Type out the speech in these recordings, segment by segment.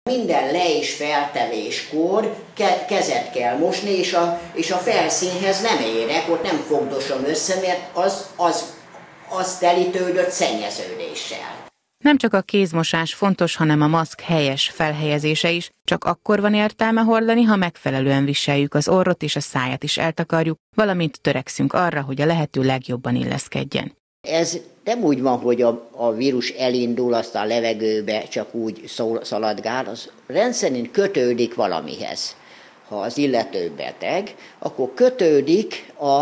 Minden le- és feltevéskor kezet kell mosni, és a felszínhez nem érek, ott nem fogdosom össze, mert az telítődött szennyeződéssel. Nem csak a kézmosás fontos, hanem a maszk helyes felhelyezése is. Csak akkor van értelme hordani, ha megfelelően viseljük az orrot és a száját is eltakarjuk, valamint törekszünk arra, hogy a lehető legjobban illeszkedjen. Ez nem úgy van, hogy a vírus elindul, aztán a levegőbe csak úgy szaladgál, az rendszerint kötődik valamihez. Ha az illető beteg, akkor kötődik a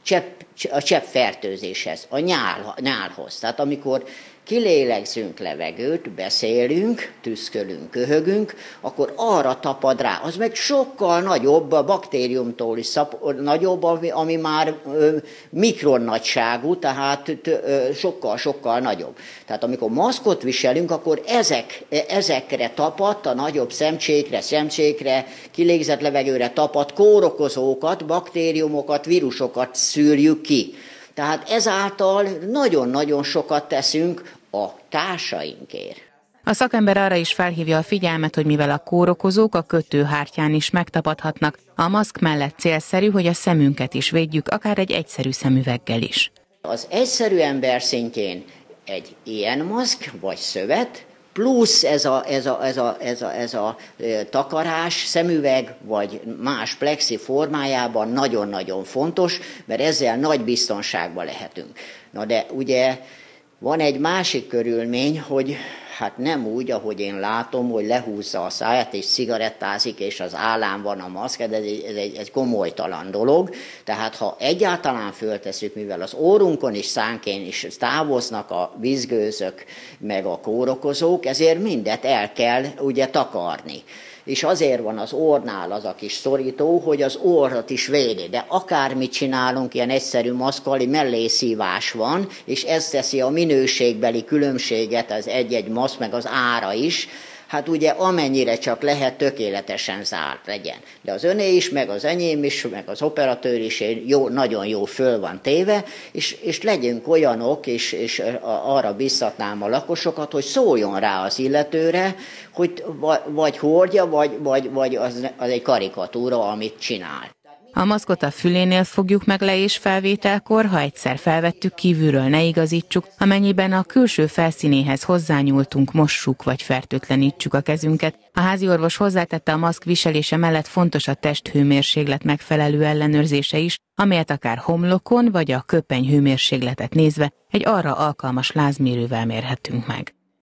cseppfertőzéshez, a nyálhoz. Tehát amikor kilélegzünk levegőt, beszélünk, tüszkölünk, köhögünk, akkor arra tapad rá. Az meg sokkal nagyobb, a baktériumtól is nagyobb, ami már mikronnagyságú, tehát sokkal nagyobb. Tehát amikor maszkot viselünk, akkor ezekre tapadt, a nagyobb szemcsékre, kilégzett levegőre tapadt kórokozókat, baktériumokat, vírusokat szűrjük ki. Tehát ezáltal nagyon-nagyon sokat teszünk a társainkért. A szakember arra is felhívja a figyelmet, hogy mivel a kórokozók a kötőhártyán is megtapadhatnak, a maszk mellett célszerű, hogy a szemünket is védjük, akár egy egyszerű szemüveggel is. Az egyszerű ember szintjén egy ilyen maszk vagy szövet, plusz ez a takarás, szemüveg vagy más plexi formájában nagyon-nagyon fontos, mert ezzel nagy biztonságban lehetünk. Na de ugye van egy másik körülmény, hogy hát nem úgy, ahogy én látom, hogy lehúzza a száját és cigarettázik, és az állán van a maszk, ez egy komolytalan dolog. Tehát ha egyáltalán föltesszük, mivel az órunkon és szánkén is távoznak a vízgőzök, meg a kórokozók, ezért mindet el kell ugye takarni. És azért van az orrnál az a kis szorító, hogy az orrat is védi. De akármit csinálunk, ilyen egyszerű maszkkal, mellészívás van, és ez teszi a minőségbeli különbséget az egy-egy maszk, meg az ára is. Hát ugye amennyire csak lehet, tökéletesen zárt legyen. De az öné is, meg az enyém is, meg az operatőr is nagyon jó föl van téve, és legyünk olyanok, és arra biztatnám a lakosokat, hogy szóljon rá az illetőre, hogy vagy hordja, vagy az egy karikatúra, amit csinál. A maszkot a fülénél fogjuk meg le és felvételkor, ha egyszer felvettük, kívülről ne igazítsuk, amennyiben a külső felszínéhez hozzányúltunk, mossuk vagy fertőtlenítsük a kezünket. A háziorvos hozzátette, a maszk viselése mellett fontos a testhőmérséklet megfelelő ellenőrzése is, amelyet akár homlokon vagy a köpeny hőmérsékletet nézve egy arra alkalmas lázmérővel mérhetünk meg.